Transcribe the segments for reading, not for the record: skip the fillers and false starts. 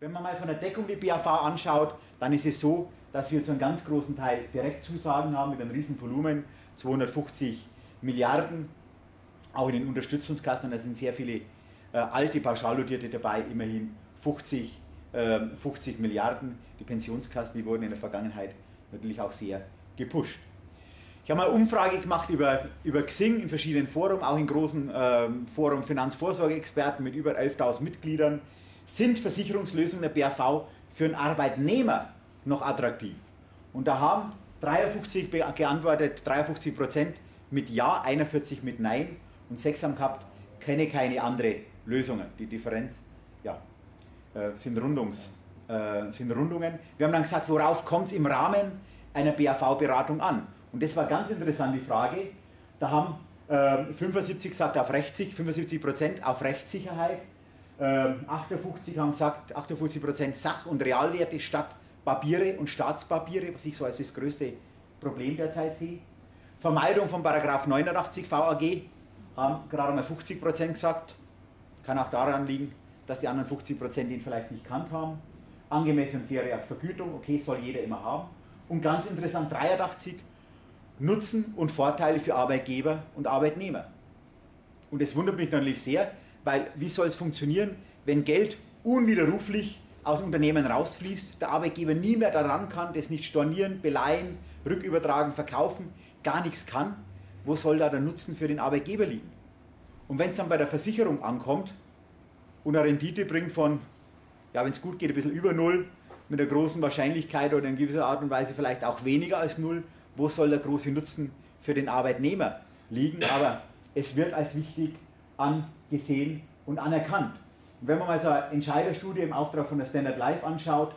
Wenn man mal von der Deckung die BAV anschaut, dann ist es so, dass wir zu einem ganz großen Teil Direktzusagen haben mit einem riesen Volumen, 250 Milliarden, auch in den Unterstützungskassen, da sind sehr viele alte Pauschalnotierte dabei, immerhin 50 Milliarden. Die Pensionskassen, die wurden in der Vergangenheit natürlich auch sehr gepusht. Ich habe mal eine Umfrage gemacht über Xing in verschiedenen Foren, auch in großen Forum Finanzvorsorgeexperten mit über 11.000 Mitgliedern. Sind Versicherungslösungen der BAV für einen Arbeitnehmer noch attraktiv? Und da haben 53 geantwortet, 53% mit Ja, 41 mit Nein und 6 haben gehabt, kenne keine andere Lösungen. Die Differenz ja, sind Rundungen. Wir haben dann gesagt, worauf kommt es im Rahmen einer BAV-Beratung an? Und das war ganz interessant, die Frage. Da haben 75% auf Rechtssicherheit, 58 haben gesagt, 58% Sach- und Realwerte statt Papiere und Staatspapiere, was ich so als das größte Problem derzeit sehe. Vermeidung von Paragraph 89 VAG haben gerade mal 50% gesagt. Kann auch daran liegen, dass die anderen 50% ihn vielleicht nicht kannt haben. Angemessene und faire Vergütung, okay, soll jeder immer haben. Und ganz interessant, 83 Nutzen und Vorteile für Arbeitgeber und Arbeitnehmer. Und das wundert mich natürlich sehr, weil wie soll es funktionieren, wenn Geld unwiderruflich aus dem Unternehmen rausfließt, der Arbeitgeber nie mehr daran kann, das nicht stornieren, beleihen, rückübertragen, verkaufen, gar nichts kann, wo soll da der Nutzen für den Arbeitgeber liegen? Und wenn es dann bei der Versicherung ankommt und eine Rendite bringt von, ja wenn es gut geht, ein bisschen über Null, mit einer großen Wahrscheinlichkeit oder in gewisser Art und Weise vielleicht auch weniger als Null, wo soll der große Nutzen für den Arbeitnehmer liegen? Aber es wird als wichtig angesehen und anerkannt. Und wenn man mal so eine Entscheiderstudie im Auftrag von der Standard Life anschaut,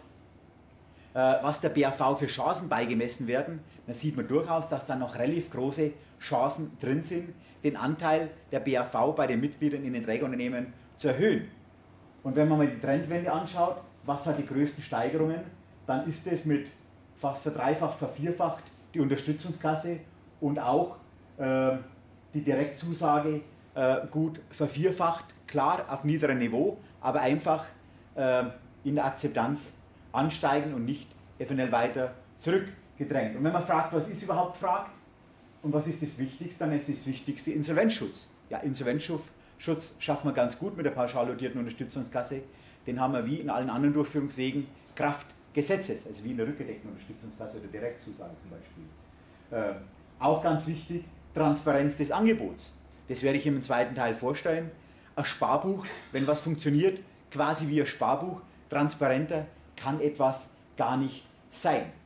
was der BAV für Chancen beigemessen werden, dann sieht man durchaus, dass da noch relativ große Chancen drin sind, den Anteil der BAV bei den Mitgliedern in den Trägerunternehmen zu erhöhen. Und wenn man mal die Trendwende anschaut, was hat die größten Steigerungen, dann ist es mit fast verdreifacht, vervierfacht die Unterstützungskasse und auch die Direktzusage gut vervierfacht, klar auf niederem Niveau, aber einfach in der Akzeptanz ansteigen und nicht eventuell weiter zurückgedrängt. Und wenn man fragt, was ist überhaupt gefragt und was ist das Wichtigste, dann ist das Wichtigste Insolvenzschutz. Ja, Insolvenzschutz schaffen wir ganz gut mit der pauschal dotierten Unterstützungskasse. Den haben wir wie in allen anderen Durchführungswegen Kraft Gesetzes, also wie in der rückgedeckten Unterstützungskasse oder Direktzusage zum Beispiel. Auch ganz wichtig, Transparenz des Angebots. Das werde ich im zweiten Teil vorstellen. Ein Sparbuch, wenn was funktioniert, quasi wie ein Sparbuch, transparenter kann etwas gar nicht sein.